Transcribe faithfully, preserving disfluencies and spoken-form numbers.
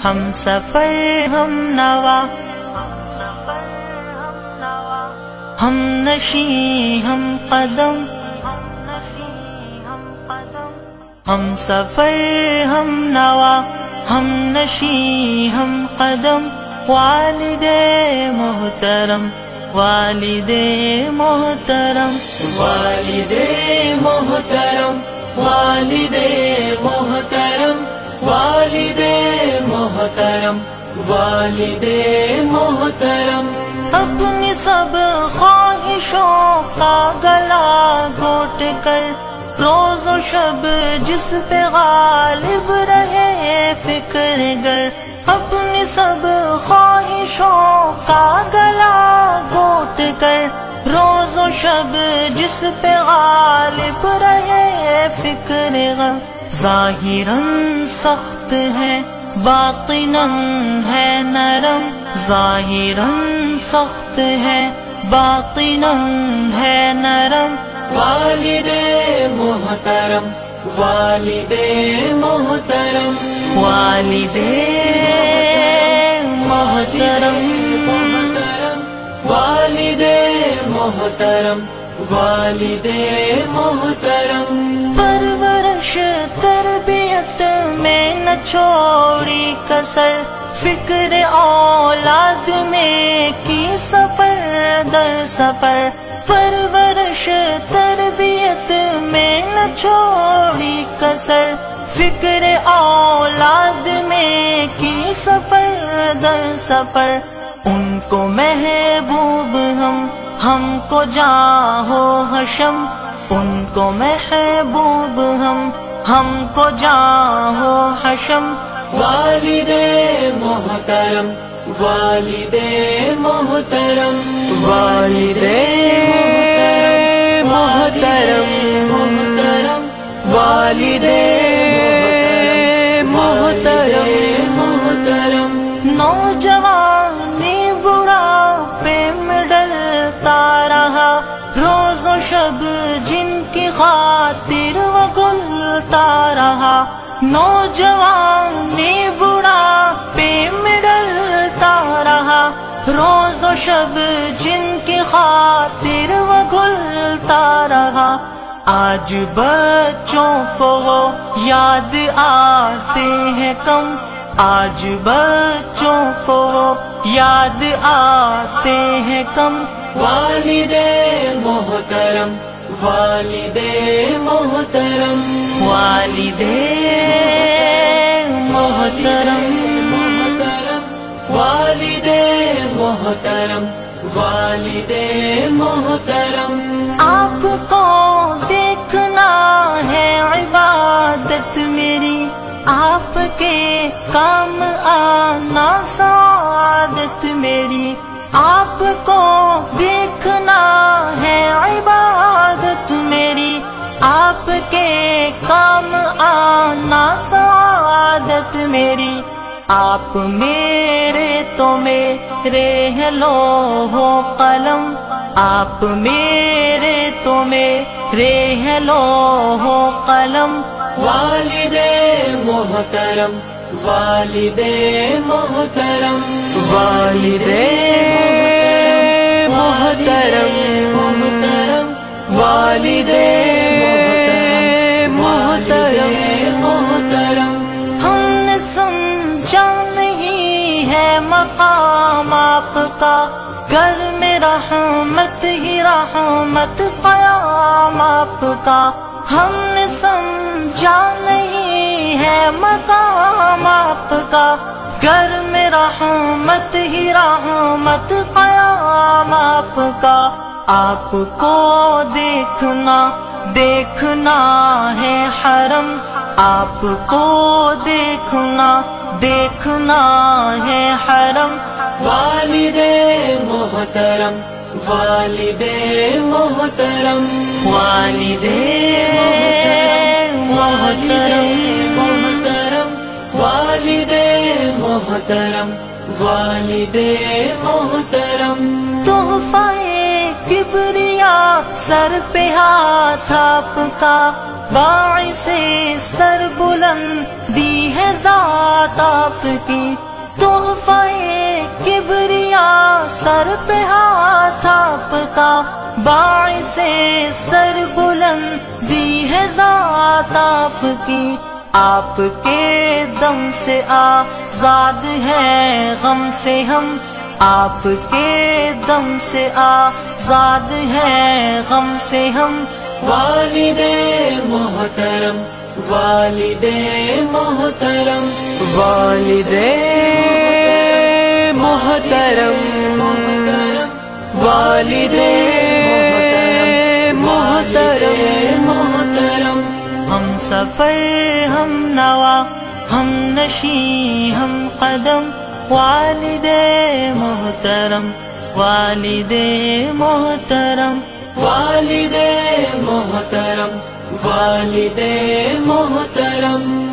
ہم سفر ہم نوا، ہم نشیں ہم قدم، ہم سفر ہم نوا، ہم نشیں ہم قدم، والد محترم والد محترم والد محترم والد محترم والد محترم والد محترم اپنی سب خواہشوں کا گلا گھونٹ کر روز و شب جس پہ غالب رہے فکر گر، اپنی سب خواہشوں کا گلا گھونٹ کر روز و شب جس پہ غالب رہے فکر غم، ظاہراً سخت ہے باطناً ہے نرم، ظاہراً سخت ہے باطناً ہے نرم، والد محترم والد محترم والد محترم والد محترم والد محترم پرورش تربیت میں نہ چھوڑی کسر، فکر اولاد میں کی سفر در سفر، پرورش تربیت میں نہ چھوڑی کسر، فکر اولاد میں کی سفر در سفر، ان کو محبوب ہم ہم کو جاہو حشم، ان کو محبوب ہم ہم کو جاہو حشم، والد محترم والد محترم والد محترم محترم والد محترم محترم نوجوانی بڑھاپے میں ڈلتا رہا، روز و شب جن کی خاطر وہ گلتا رہا، نوجوانی بڑھاپے میں ڈلتا رہا، روز و شب جن کی خاطر وہ گلتا رہا، آج بچوں کو وہ یاد آتے ہیں کم، آج بچوں کو وہ یاد آتے ہیں کم، والد محترم والد محترم والد محترم والد محترم والد محترم آپ کو دیکھنا ہے عبادت میری، آپ کے کام آنا سعادت میری، آپ کو دیکھنا ہے عبادت میری، آپ کے کام آنا سعادت میری، آپ میرے تو میرے ہے لوح و قلم، آپ میرے تو میرے ہے لوح و قلم، والد محترم والد محترم والد محترم محترم والد محترم محترم ہم نے سمجھا نہیں ہے مقام آپ کا، گھر میں رحمت ہی رحمت قیام آپ کا، ہم نے سمجھا نہیں ہے مقام آپ کا، گھر میں رحمت ہی رحمت قیام آپ کا، آپ کو دیکھنا دیکھنا ہے حرم، آپ کو دیکھنا دیکھنا ہے حرم، والد محترم والد محترم والد محترم محترم والد محترم والد محترم تحفہ کبریا سر پہ ہاتھ آپ کا، باعث سر بلندی ہے ذات آپ کی، تحفہ کبریا سر پہ ہاتھ آپ کا، باعث سر بلندی ہے ذات آپ کی، آپ کے دم سے آزاد ہے غم سے ہم، آپ کے دم سے آزاد ہے غم سے ہم، والد محترم والد محترم والد محترم والد محترم محترم، ہم سفر ہم نوا ہم نشیں ہم قدم، والد محترم والد محترم والد محترم والد محترم۔